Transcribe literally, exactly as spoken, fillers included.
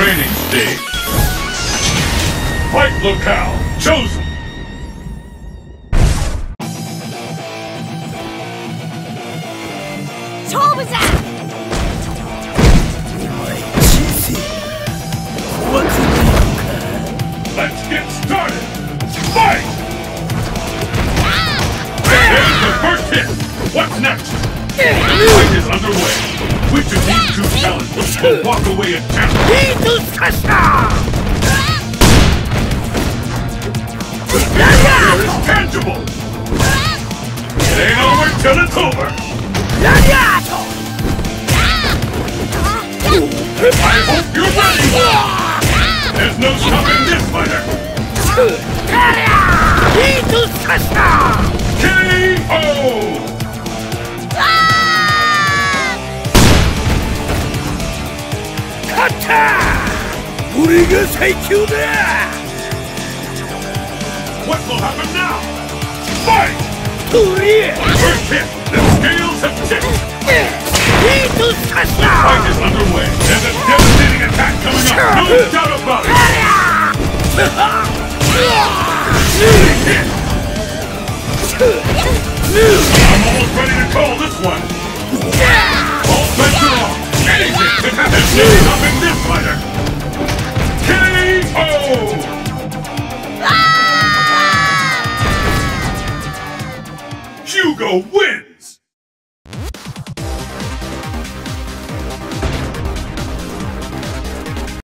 Training stage. Fight locale chosen. 勝負じゃ。 Let's get started. Fight. There's the first hit. What's next? The fight is underway. Which of these two challengers will walk away a champion? The victory is tangible. It ain't over till it's over. I hope you're ready. There's no stopping this fighter. K O. 勝った俺が最強だ What will happen now? Fight! とり First hit! The scales have tipped! The fight is underway! There's a devastating attack coming up! No doubt about it! Big hit! I'm almost ready to call this one! All bets are off! Anything can happen! There's no stopping this fighter! K O! Hugo wins!